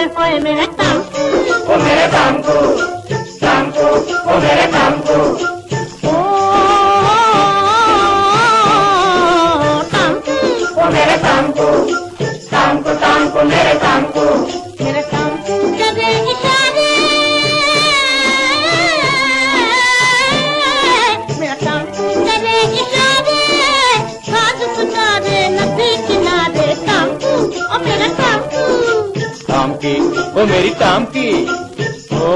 होए मेरे टांकू, ओ मेरे टांकू, टांकू, ओ मेरे टांकू, ओ टांकू, ओ मेरे टांकू, टांकू, टांकू, मेरे टांकू, मेरे टांकू करे इशारे, मेरा टांकू करे इशारे, साज सुनारे नदी किनारे, टांकू ओ मेरा टांकू, टांकी, ओ मेरी टांकी, ओ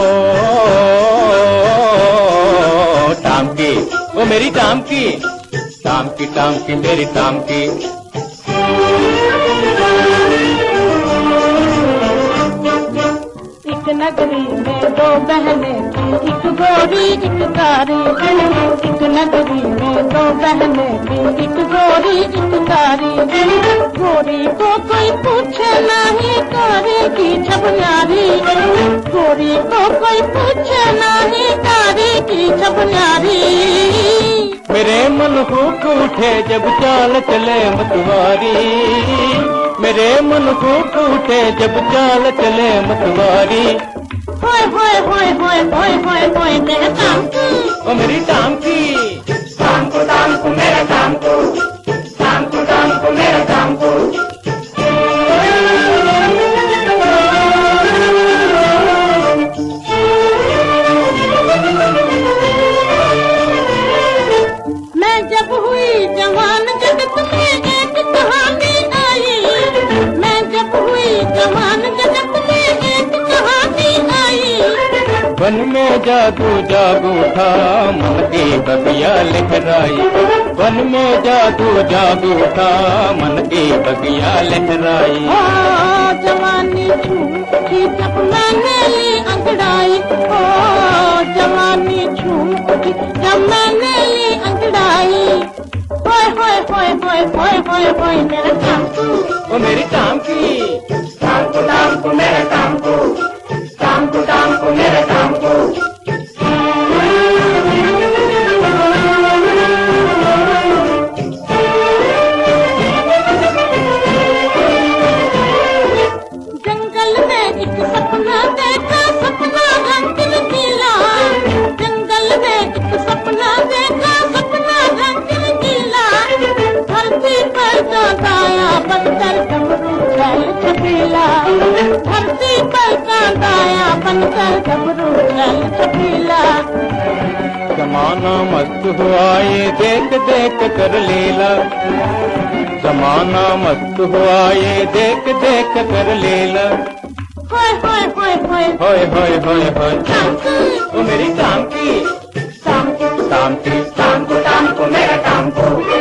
टांकी, ओ मेरी टांकी, टांकी, टांकी, मेरी टांकी। एक नगरी में दो बहनें थी, एक गोरी एक कारी, एक नगरी में दो बहनें थी, एक गोरी एक कारी, गोरी को कोई पूछे नहीं, कारी की छबनारी, गोरी को कोई पूछे नहीं, कारी की छबनारी, मेरे मन हुक उठे जब चाल चले मतवारी, मेरे मन हुक उठे जब चाल चले मतवारी। होए होए होए होए होए होए होए मेरे टांकू, ओ मेरी टांकी, टांकू, टांकू, मेरा टांकू, टांकू, टांकू, मेरा टांकू। मैं जब हुई जवान जगत में एक कहानी आई, मैं जब हुई जवान जगत में एक कहानी आई, वन में जादू जाग उठा मन की बगिया लहराई, वन में जादू जाग उठा मन की बगिया लहराई। ओ जवानी झूम उठी जब मैंने ली अंगड़ाई, ओ जवानी झूम उठी जब मैंने ली अंगड़ाई, होए होए होए होए होए होए होए मेरा टांकू, ओ मेरी टांकी, टांकू, टांकू, मेरा टांकू, टांकू, टांकू, मेरा टांकू। जंगल में एक सपना देखा, सपना रंग रंगीला, जंगल में एक सपना देखा, सपना रंग रंगीला, धरती पर कांदाया बनकर डमरू चल छबीला, धरती पर कांदाया बनकर डमरू चल छबीला, जमाना मस्त हुआ ये देख देख कर लीला, जमाना मस्त हुआ ये देख देख कर लीला। होए होए होए होए होए होए होए होए, टांकू, ओ मेरी टांकी, टांकू, टांकी, टांकू, टांकू, मेरा टांकू।